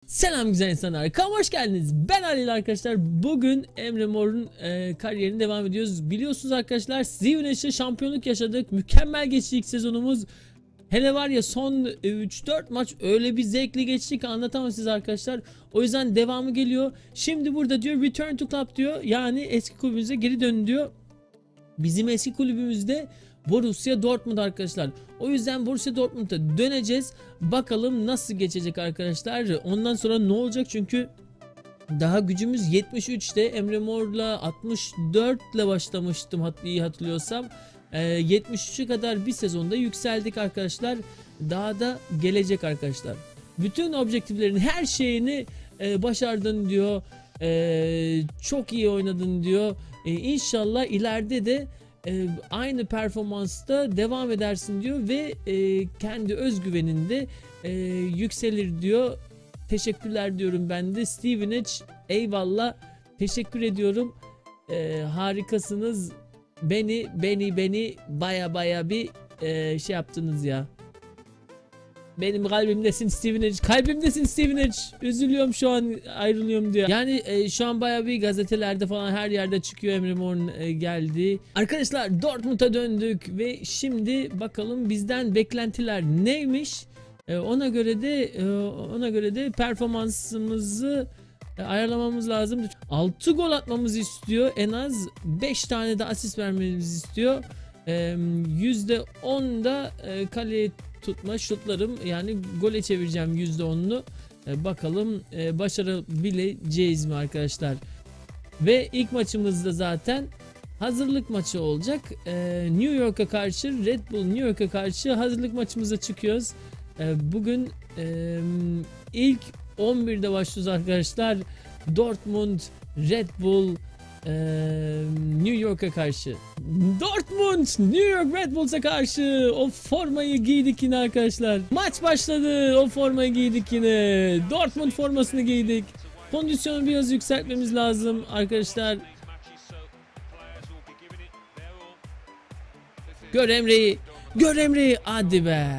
Selam güzel insanlar, kanalıma hoş geldiniz. Ben Halil arkadaşlar. Bugün Emre Mor'un kariyerine devam ediyoruz. Biliyorsunuz arkadaşlar, Stevenage'de şampiyonluk yaşadık. Mükemmel geçti ilk sezonumuz. Hele var ya, son 3-4 maç öyle bir zevkli geçti ki anlatamam size arkadaşlar. O yüzden devamı geliyor. Şimdi burada diyor return to club diyor. Yani eski kulübümüze geri dön diyor. Bizim eski kulübümüzde Borussia Dortmund arkadaşlar. O yüzden Borussia Dortmund'a döneceğiz. Bakalım nasıl geçecek arkadaşlar. Ondan sonra ne olacak, çünkü daha gücümüz 73'te. Emre Mor'la 64 ile başlamıştım iyi hatırlıyorsam. 73'e kadar bir sezonda yükseldik arkadaşlar. Daha da gelecek arkadaşlar. Bütün objektiflerin her şeyini başardın diyor. Çok iyi oynadın diyor. İnşallah ileride de aynı performansta devam edersin diyor ve kendi özgüveninde yükselir diyor. Teşekkürler diyorum ben de. Stevenage, eyvallah, teşekkür ediyorum. Harikasınız. Beni baya bir şey yaptınız ya. Benim kalbimdesin Stevenage. Kalbimdesin Stevenage. Üzülüyorum şu an, ayrılıyorum diyor. Yani şu an bayağı bir gazetelerde falan her yerde çıkıyor, Emre Mor'un geldi. Arkadaşlar Dortmund'a döndük ve şimdi bakalım bizden beklentiler neymiş? Ona göre de performansımızı ayarlamamız lazım. 6 gol atmamızı istiyor. En az 5 tane de asist vermemizi istiyor. %10 da kaleye tutma şutlarım, yani gole çevireceğim %10'unu. Bakalım başarabileceğiz mi arkadaşlar? Ve ilk maçımızda zaten hazırlık maçı olacak. New York'a karşı, Red Bull New York'a karşı hazırlık maçımıza çıkıyoruz. Bugün ilk 11'de başlıyoruz arkadaşlar. Dortmund, Red Bull, New York'a karşı. Dortmund New York Red Bulls'a karşı. O formayı giydik yine arkadaşlar. Maç başladı. O formayı giydik yine. Dortmund formasını giydik. Kondisyonu biraz yükseltmemiz lazım arkadaşlar. Gör Emre'yi. Gör Emre'yi. Hadi be.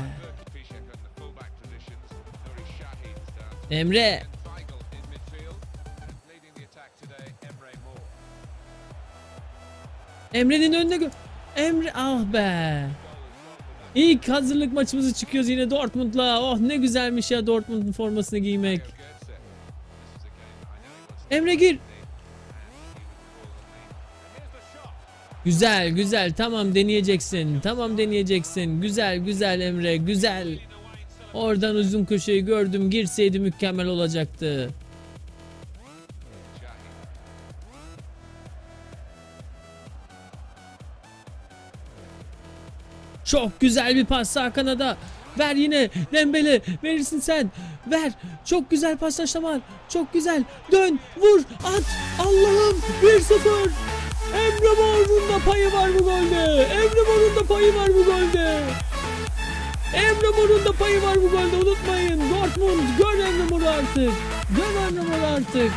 Emre. Emre'nin önüne Emre, ah be. İlk hazırlık maçımızı çıkıyoruz yine Dortmund'la. Oh ne güzelmiş ya Dortmund'un formasını giymek. Emre gir. Güzel tamam deneyeceksin. Tamam deneyeceksin. Güzel Emre, güzel. Oradan uzun köşeyi gördüm. Girseydi mükemmel olacaktı. Çok güzel bir pas sağ kanada. Ver yine Dembele, verirsin sen. Ver. Çok güzel paslaşma. Çok güzel. Dön, vur, at. Allah'ım 1-0. Emre Mor'un da payı var bu golde. Emre Mor'un da payı var bu golde. Emre Mor'un da payı var bu golde, unutmayın. Dortmund, gör Emre Mor'u artık. Gör Emre Mor'u artık.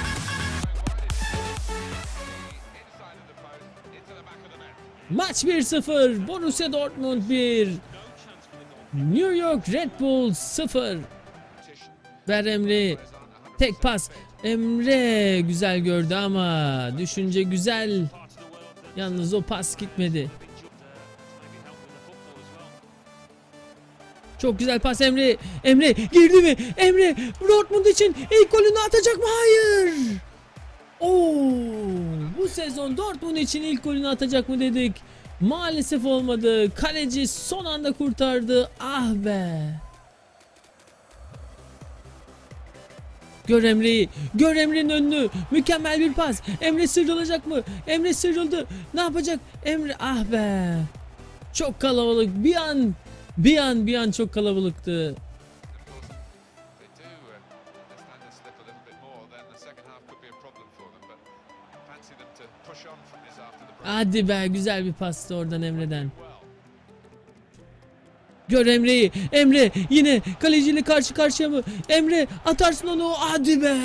Maç 1-0. Borussia Dortmund 1. New York Red Bull 0. Ver Emre. Tek pas. Emre güzel gördü ama düşünce güzel. Yalnız o pas gitmedi. Çok güzel pas Emre. Emre girdi mi? Emre Dortmund için ilk golünü atacak mı? Hayır. Bu sezon Dortmund için ilk golünü atacak mı dedik. Maalesef olmadı. Kaleci son anda kurtardı. Ah be. Gör Emre'yi. Gör Emre'nin önünü. Mükemmel bir pas. Emre sıyrılacak mı? Emre sıyrıldı. Ne yapacak? Emre, ah be. Çok kalabalık. Bir an çok kalabalıktı. Hadi be, güzel bir pastı oradan Emre'den. Gör Emre'yi. Emre yine kaleciyle karşı karşıya mı? Emre atarsın onu. Hadi be.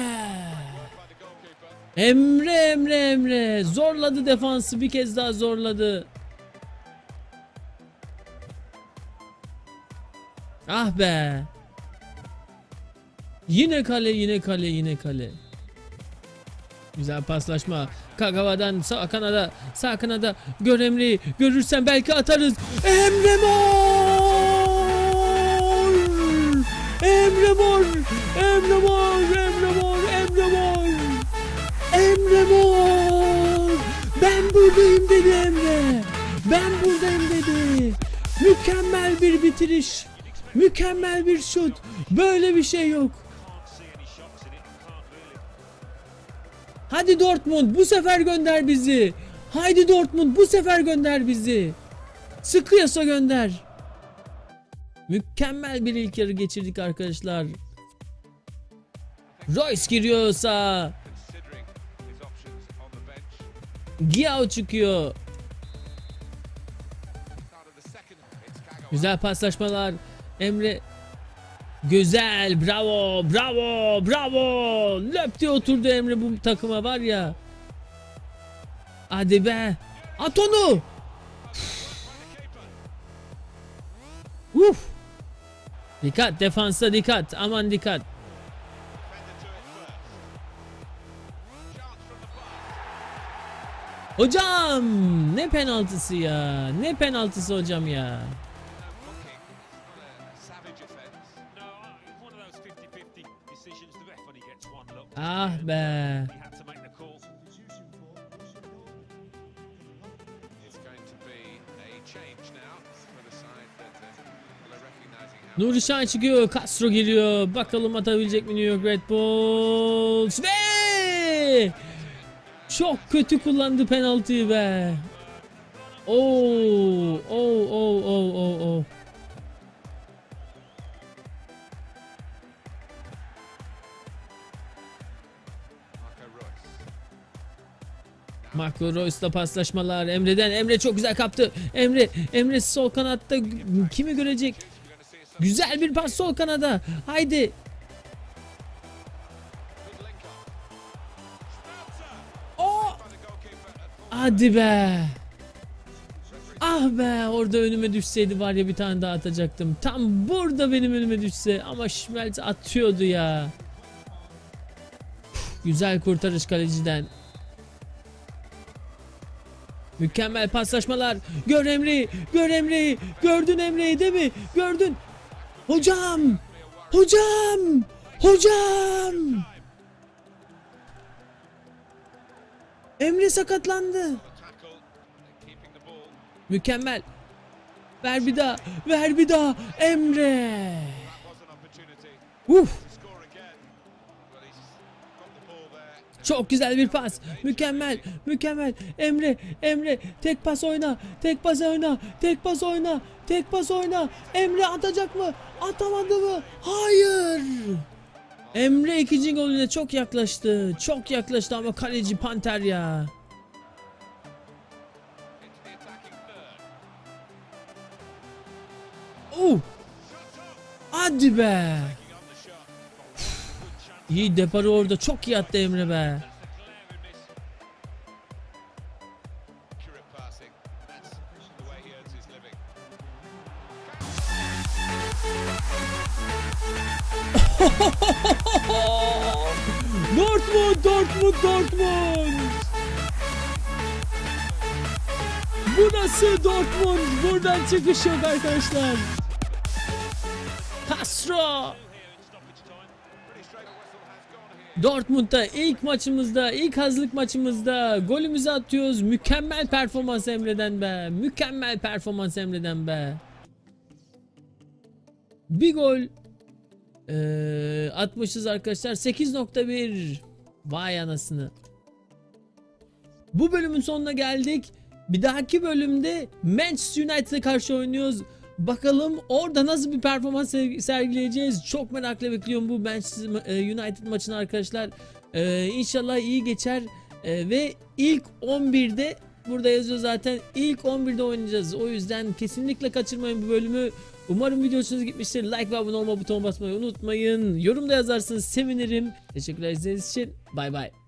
Emre zorladı defansı, bir kez daha zorladı. Ah be. Yine kale, yine kale, yine kale. Güzel paslaşma. Kagawa'dan sağ kanada, sağ kanada. Gör Emre'yi. Görürsen belki atarız. Emre Mor! Emre Mor! Emre Mor! Emre Mor! Emre Mor! Emre Mor! Ben buradayım dedi Emre. Ben buradayım dedi. Mükemmel bir bitiriş. Mükemmel bir şut. Böyle bir şey yok. Hadi Dortmund bu sefer gönder bizi. Haydi Dortmund bu sefer gönder bizi. Sıkıyorsa gönder. Mükemmel bir ilk yarı geçirdik arkadaşlar. Royce giriyorsa. Giao çıkıyor. Güzel paslaşmalar. Emre. Güzel, bravo, bravo, bravo. Löp diye oturdu Emre bu takıma var ya. Hadi be. At onu. Uf. Dikkat, defansa dikkat. Aman dikkat. Hocam ne penaltısı ya. Ne penaltısı hocam ya. Ah be. Nuri Şahin çıkıyor. Castro geliyor. Bakalım atabilecek mi New York Red Bulls. Ve çok kötü kullandı penaltıyı be. Oo, oo. Marco Reus'la paslaşmalar. Emre'den. Emre çok güzel kaptı. Emre sol kanatta kimi görecek? Güzel bir pas sol kanada. Haydi. Oh! Hadi be. Ah be, orada önüme düşseydi var ya bir tane daha atacaktım. Tam burada benim önüme düşse ama Schmelz atıyordu ya. Güzel kurtarış kaleciden. Mükemmel paslaşmalar. Gör Emre'yi. Gör Emre'yi. Gördün Emre'yi değil mi? Gördün. Hocam. Hocam. Hocam. Emre sakatlandı. Mükemmel. Ver bir daha. Ver bir daha. Emre. Uf. Çok güzel bir pas. Mükemmel. Mükemmel. Emre. Tek pas oyna. Tek pas oyna. Tek pas oyna. Tek pas oyna. Emre atacak mı? Atamadı mı? Hayır. Emre ikinci golüne çok yaklaştı. Çok yaklaştı ama kaleci Panter ya. Hadi be. İyi deparı orada. Çok iyi attı Emre be. Dortmund. Bu nasıl Dortmund? Buradan çıkış yok arkadaşlar. Castro. Dortmund'da ilk maçımızda, ilk hazırlık maçımızda golümüzü atıyoruz. Mükemmel performans Emre'den be. Mükemmel performans Emre'den be. Bir gol atmışız arkadaşlar. 8.1. Vay anasını. Bu bölümün sonuna geldik. Bir dahaki bölümde Manchester United'a karşı oynuyoruz. Bakalım orada nasıl bir performans sergileyeceğiz. Çok merakla bekliyorum bu Manchester United maçını arkadaşlar. İnşallah iyi geçer. Ve ilk 11'de burada yazıyor zaten. İlk 11'de oynayacağız. O yüzden kesinlikle kaçırmayın bu bölümü. Umarım video hoşunuza gitmiştir. Like ve abone olma butonuna basmayı unutmayın. Yorumda yazarsınız sevinirim. Teşekkürler izlediğiniz için. Bay bay.